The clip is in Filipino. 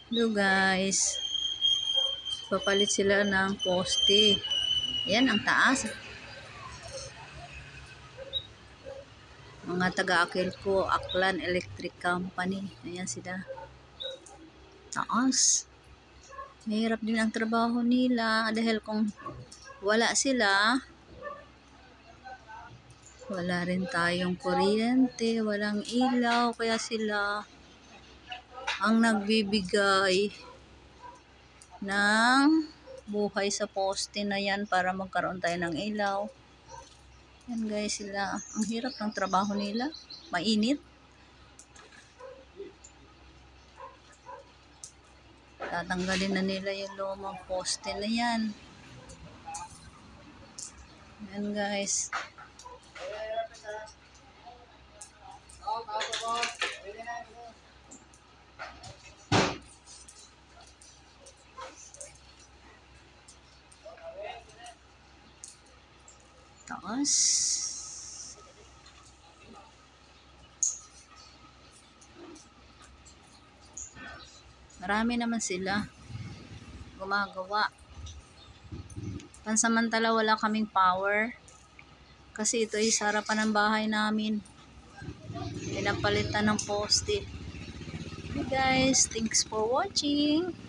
Hello guys, papalit sila ng poste. Yan ang taas. Mga taga-Akilco, Aklan Electric Company. Ayan sila. Taas. Mahirap din ang trabaho nila dahil kung wala sila, wala rin tayong kuryente, walang ilaw, kaya sila ang nagbibigay ng buhay sa poste na yan para magkaroon tayo ng ilaw. Yan guys, sila ang hirap ng trabaho nila, mainit. Tatanggalin na nila yung lumang poste na yan. Yan guys. Taas. Marami naman sila gumagawa. Pansamantala wala kaming power kasi ito ay sa harapan ng bahay namin. Pinapalitan ng poste. Okay guys, thanks for watching.